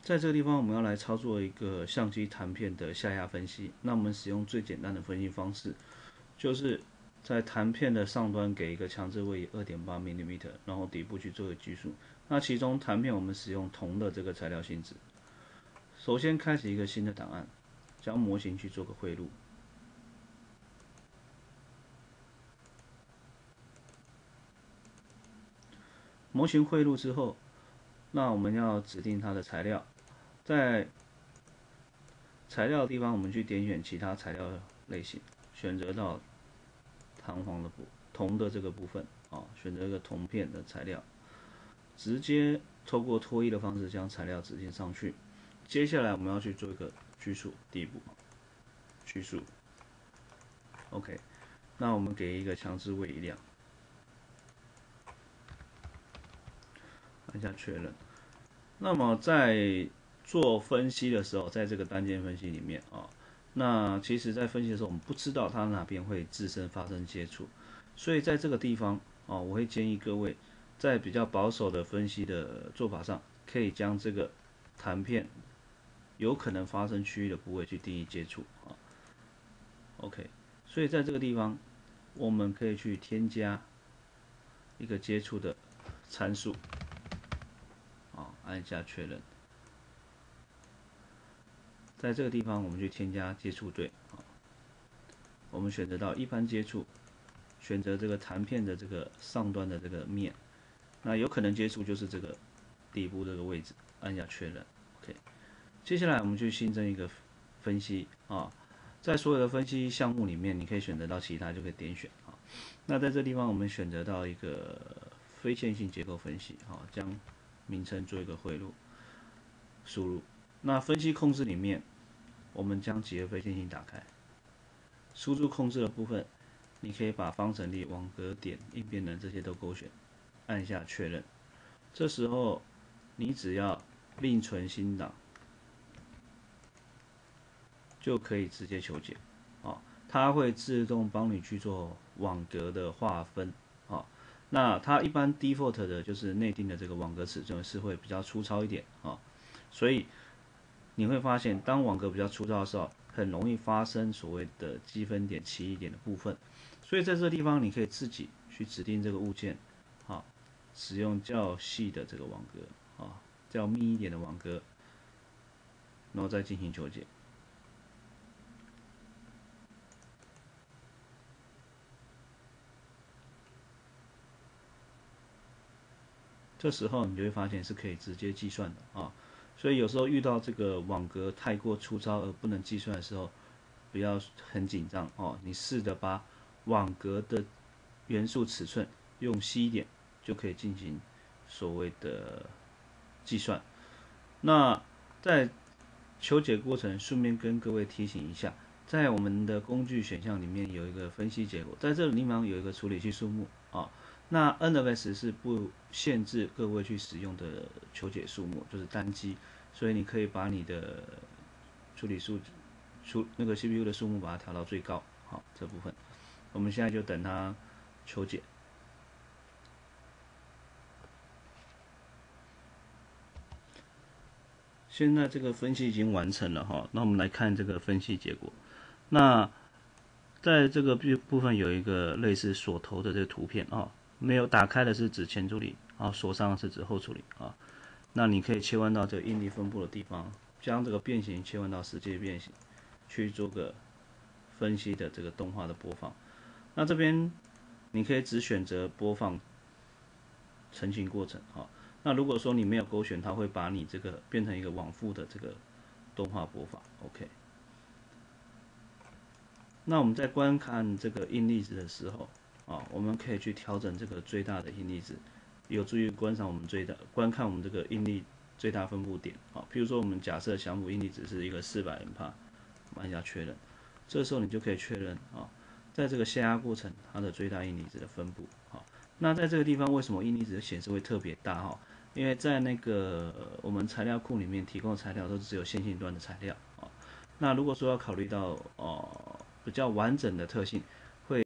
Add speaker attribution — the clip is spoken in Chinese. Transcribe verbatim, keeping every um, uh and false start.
Speaker 1: 在这个地方，我们要来操作一个相机弹片的下压分析。那我们使用最简单的分析方式，就是在弹片的上端给一个强制位移 二点八 毫米，然后底部去做一个拘束。那其中弹片我们使用铜的这个材料性质。首先开启一个新的档案，将模型去做个汇入。模型汇入之后，那我们要指定它的材料，在材料的地方，我们去点选其他材料类型，选择到弹簧的部铜的这个部分啊，选择一个铜片的材料，直接透过拖曳的方式将材料指定上去。接下来我们要去做一个拘束底部，拘束 ，OK， 那我们给一个强制位移量。按下确认。那么在做分析的时候，在这个单件分析里面啊，那其实在分析的时候，我们不知道它哪边会自身发生接触，所以在这个地方啊，我会建议各位在比较保守的分析的做法上，可以将这个弹片有可能发生区域的部位去定义接触啊。OK， 所以在这个地方，我们可以去添加一个接触的参数。按下确认，在这个地方我们去添加接触对，我们选择到一般接触，选择这个弹片的这个上端的这个面，那有可能接触就是这个底部这个位置，按下确认 ，OK。接下来我们去新增一个分析啊，在所有的分析项目里面，你可以选择到其他就可以点选啊。那在这地方我们选择到一个非线性结构分析，啊，将名称做一个汇入，输入。那分析控制里面，我们将几何非线性打开。输入控制的部分，你可以把方程力、网格点、应变能这些都勾选，按下确认。这时候你只要另存新档，就可以直接求解。啊，它会自动帮你去做网格的划分。啊。那它一般 default 的就是内定的这个网格尺寸是会比较粗糙一点啊，所以你会发现，当网格比较粗糙的时候，很容易发生所谓的积分点、奇异点的部分。所以在这个地方，你可以自己去指定这个物件，啊，使用较细的这个网格，啊，较密一点的网格，然后再进行求解。这时候你就会发现是可以直接计算的啊，所以有时候遇到这个网格太过粗糙而不能计算的时候，不要很紧张哦，你试着把网格的元素尺寸用细一点，就可以进行所谓的计算。那在求解过程，顺便跟各位提醒一下，在我们的工具选项里面有一个分析结果，在这个地方有一个处理器数目啊。那 N F S 是不限制各位去使用的求解数目，就是单机，所以你可以把你的处理数处那个 C P U 的数目把它调到最高。好，这部分我们现在就等它求解。现在这个分析已经完成了哈，那我们来看这个分析结果。那在这个部分有一个类似锁头的这个图片啊。没有打开的是指前处理，啊，锁上的是指后处理啊。那你可以切换到这个应力分布的地方，将这个变形切换到实际变形，去做个分析的这个动画的播放。那这边你可以只选择播放成型过程啊。那如果说你没有勾选，它会把你这个变成一个往复的这个动画播放。OK。那我们在观看这个应力值的时候，啊，我们可以去调整这个最大的应力值，有助于观赏我们最大观看我们这个应力最大分布点。啊，譬如说我们假设降伏应力值是一个四百 M 帕，按下确认，这时候你就可以确认啊，在这个下压过程它的最大应力值的分布。好，那在这个地方为什么应力值的显示会特别大哈？因为在那个我们材料库里面提供的材料都只有线性端的材料啊。那如果说要考虑到哦比较完整的特性，